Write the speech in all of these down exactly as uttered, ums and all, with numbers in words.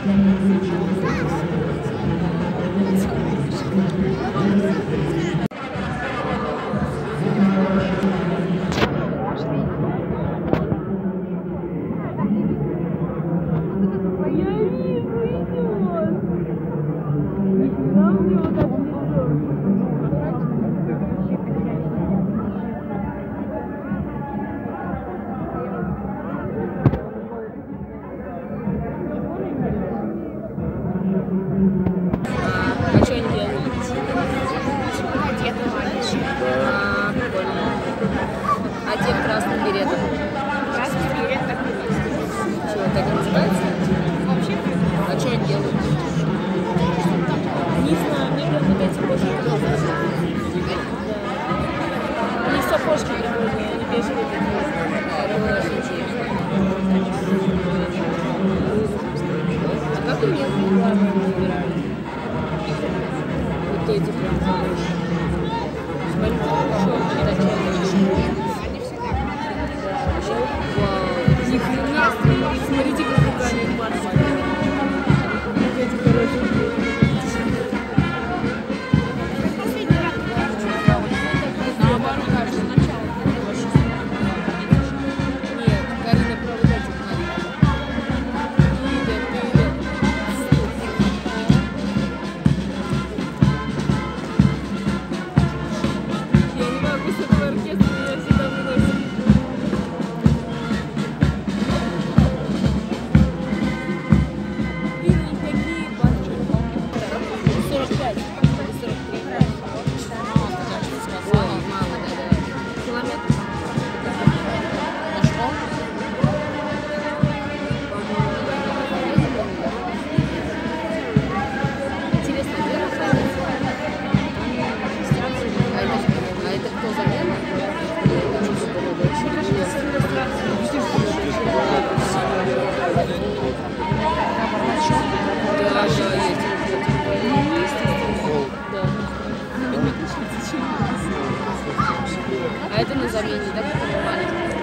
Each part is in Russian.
А это на замене, да, который маленький?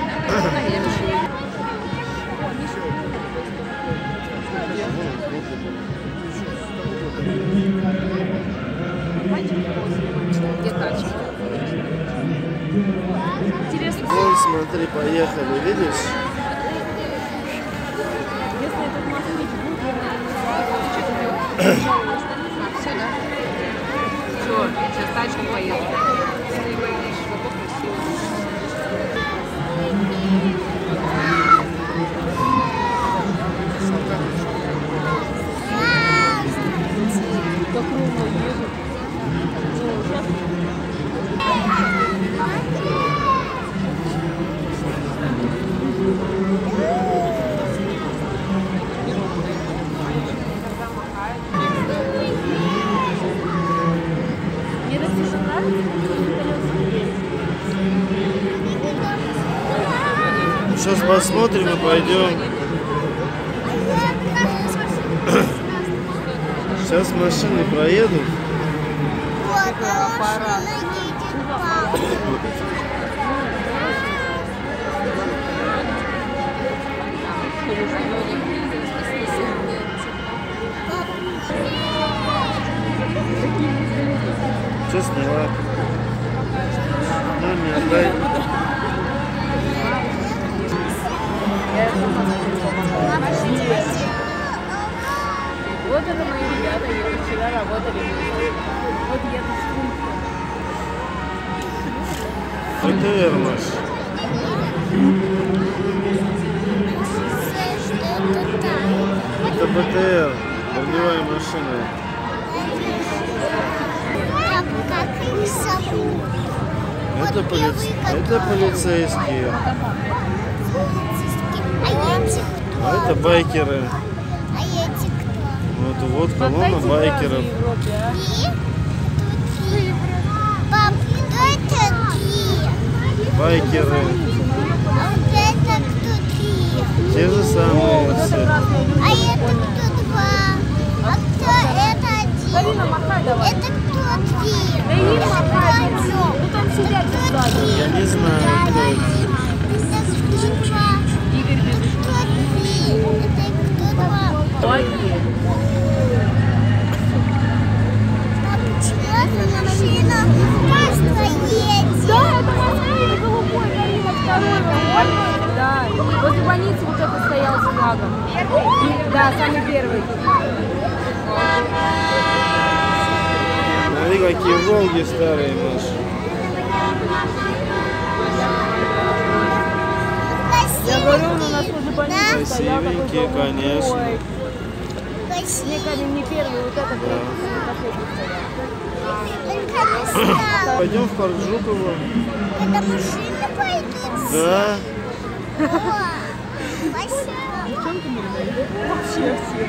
Где тачка? Интересно. Вон, смотри, поехали, видишь? Если этот москвич будет, все, да? Все, сейчас тачка поедет. Как ровно едут. Сейчас посмотрим и пойдем. Сейчас машины проедут. Вот, а машина едет, папа. Что сняла? Маме, отдай. Вот это мои ребята, я вчера работали. Вот едут с бэ тэ эр наш. Это бэ тэ эр, броневая машина. Это, полиц... это полицейские. А это байкеры. А эти кто? Вот, вот колонна байкеров. Пап, кто это такие? Байкеры. А вот это кто такие? Те же самые все. А это кто два? А кто это один? Это кто такие? Это кто? Ну там сидят сзади. Я не знаю, кто это. Это кто два? Игорь, Кто три? Это кто два? Плохие. Машина кажется едет. Да, это Москве, голубой, Карина, второй, вот. Да, возле больницы вот это стоял с флагом. И, да, самый первый. Смотри, какие Волги старые наши. Я говорю, у нас возле больницы стоял такой Красивенькие, голубой. конечно. Не, Карин, не первый, вот это был последний стоял. Пойдем в парк Жукова. Это машины пойдут? Да. О, спасибо. Девчонки не вообще все.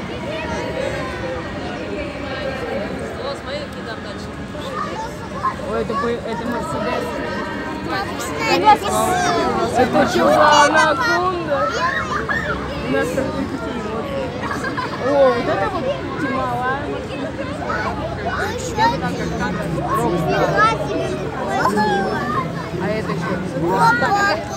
О, смотри, какие там дальше. Ой, это, это Мерседес. Это что за анаконда? У нас такие детей. О, вот это вот Тимала. А это что?